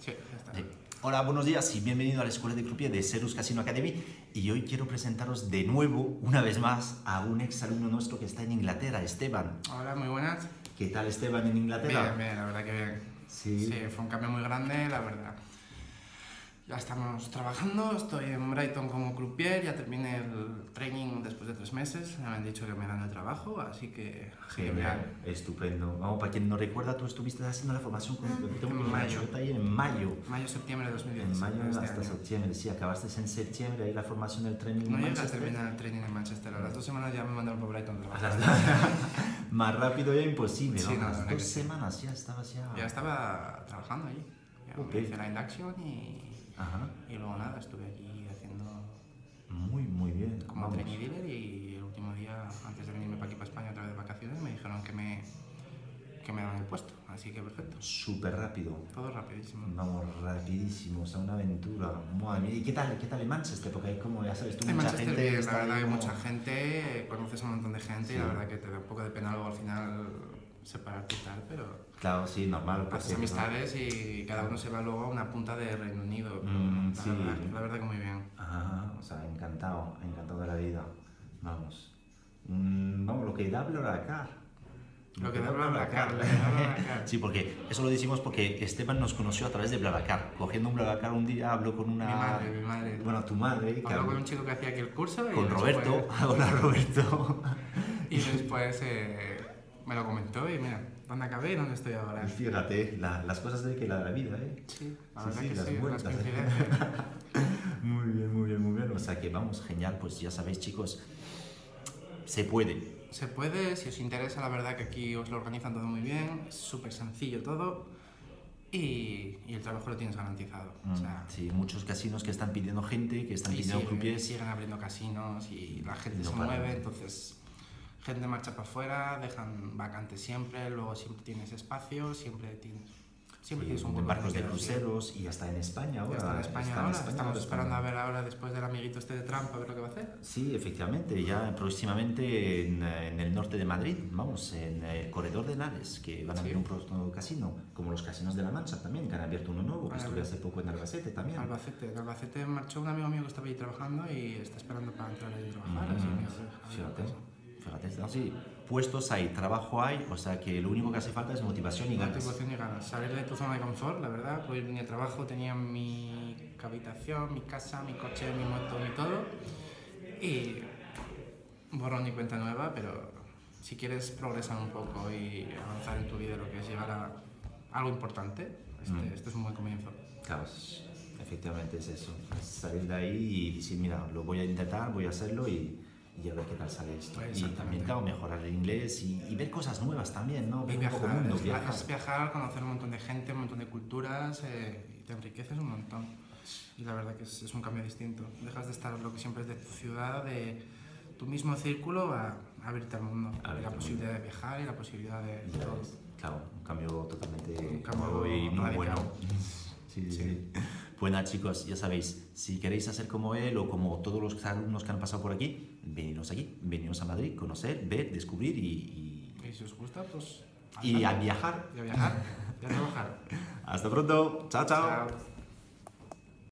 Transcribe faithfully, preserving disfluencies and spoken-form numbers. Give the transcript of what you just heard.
Sí, ya está. Sí. Hola, buenos días y bienvenido a la Escuela de Croupier de Serus Casino Academy. Y hoy quiero presentaros de nuevo, una vez más, a un ex alumno nuestro que está en Inglaterra, Esteban. Hola, muy buenas. ¿Qué tal, Esteban, en Inglaterra? Bien, bien, la verdad que bien. Sí. Sí, fue un cambio muy grande, la verdad. Ya estamos trabajando, estoy en Brighton como croupier, ya terminé el training después de tres meses, me han dicho que me dan el trabajo, así que Genial, estupendo. Vamos, para quien no recuerda, tú estuviste haciendo la formación con En mayo. ahí en mayo. Mayo-septiembre de dos mil En diecisiete. mayo este hasta año. septiembre, sí, acabaste en septiembre ahí la formación del training No en llegué a Manchester. terminar el training en Manchester, a las dos semanas ya me mandaron por Brighton a A trabajar. las- Más rápido ya imposible, ¿no? Sí, no, A las la verdad dos que sí. semanas ya estabas ya... Ya estaba trabajando allí, ya Ok. me hice la induction y, Ajá, y luego nada, estuve allí haciendo muy, muy bien. como Vamos. trainee dealer y el último día, antes de venirme para aquí, para España, otra vez de vacaciones, me dijeron que me, que me daban el puesto, así que perfecto. Súper rápido. Todo rapidísimo. Vamos, rapidísimo, o sea, una aventura. Madre mía. ¿Y qué tal, qué tal en Manchester? Porque hay como, ya sabes, tú, En mucha Manchester gente bien, la está verdad ahí hay como- mucha gente, conoces a un montón de gente Sí. y la verdad que te da un poco de pena luego al final separarte y tal, pero Claro, sí, normal. haces porque- amistades y cada uno se va luego a una punta de Reino Unido. Mm, la, sí. verdad, la verdad que muy bien. Ajá, o sea, encantado, encantado de la vida. Vamos. Mm, vamos, lo que da BlaBlaCar. Lo que da BlaBlaCar, lo que da BlaBlaCar. Sí, porque eso lo decimos porque Esteban nos conoció a través de BlaBlaCar. Cogiendo un BlaBlaCar un día habló con una... Mi madre, mi madre. Bueno, tu madre. que Habló habló con un chico que hacía aquí el curso y con después- Roberto. Hola, Roberto. Y después eh, me lo comentó y mira, ¿dónde acabé y dónde estoy ahora? Fíjate, la- las cosas de que la, la vida, ¿eh? Sí, la Sí, verdad sí, que las sí, las vueltas, ¿eh? coincidencias. Muy bien, muy bien, muy bien. O sea que vamos, genial. Pues ya sabéis, chicos, se puede. Se puede, si os interesa, la verdad que aquí os lo organizan todo muy bien, es súper sencillo todo y, y el trabajo lo tienes garantizado. O sea, Mm, sí, muchos casinos que están pidiendo gente, que están y pidiendo siguen, croupiers. siguen abriendo casinos y la gente No se paran. mueve, entonces gente marcha para afuera, dejan vacantes siempre, luego siempre tienes espacio, siempre tienes, siempre Sí, tienes un en buen barcos de quedar, sí. cruceros y hasta en España ahora. Ya está en España Está en ahora, España estamos ahora, esperando a está- ver ahora después del amiguito este de Trump a ver lo que va a hacer. Sí, efectivamente, ya próximamente en, eh, en el norte de Madrid, vamos, en el corredor de Henares, que van a Sí. abrir un próximo casino, como los casinos de La Mancha también, que han abierto uno nuevo, que Van a estuve abrir. hace poco en Albacete también. Albacete, de Albacete marchó un amigo mío que estaba ahí trabajando y está esperando para entrar ahí a trabajar, Mm, así que a ver, a ver qué fíjate, pasa. fíjate, no, sí, puestos hay, trabajo hay, o sea que lo único que hace falta es motivación y ganas. Motivación y ganas. Salir de tu zona de confort, la verdad. Hoy venía a trabajo, tenía mi habitación, mi casa, mi coche, mi moto, mi todo. Y borrón y cuenta nueva, pero si quieres progresar un poco y avanzar en tu vida, lo que es llegar a algo importante, este, Mm. este es un buen comienzo. Claro, es- efectivamente es eso, es salir de ahí y decir, mira, lo voy a intentar, voy a hacerlo y, y a ver qué tal sale esto. Y Exactamente. también, claro, mejorar el inglés y, y ver cosas nuevas también, ¿no? Ver Y un poco viajar, mundo, es, viajar. es viajar, conocer un montón de gente, un montón de culturas, eh, y te enriqueces un montón. Y la verdad que es, es un cambio distinto. Dejas de estar lo que siempre es de tu ciudad, de tu mismo círculo, a, a abrirte al mundo. A Y abrirte la al posibilidad de viajar y la posibilidad de Ya todo. ves, claro, un cambio totalmente Un cambio nuevo y muy radical. bueno. Sí, sí, Sí. sí. Pues nada, chicos, ya sabéis, si queréis hacer como él o como todos los alumnos que han pasado por aquí, veniros aquí, veniros a Madrid, conocer, ver, descubrir y, Y si os gusta, pues... y, y a adelante. viajar. Y a viajar, y a trabajar. Hasta pronto, chao, chao. Chao.